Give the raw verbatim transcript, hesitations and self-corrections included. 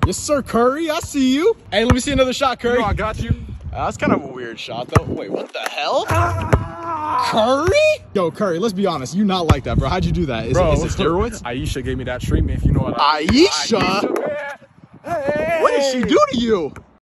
Yes, sir, Curry. I see you. Hey, let me see another shot, Curry. No, I got you. Uh, that's kind of a weird shot, though. Wait, what the hell? Curry? Yo, Curry, let's be honest. You not like that, bro. How'd you do that? Is, Bro, it, is it steroids? Aisha gave me that treatment, if you know what I mean. Aisha? Aisha, man. Hey. What did she do to you?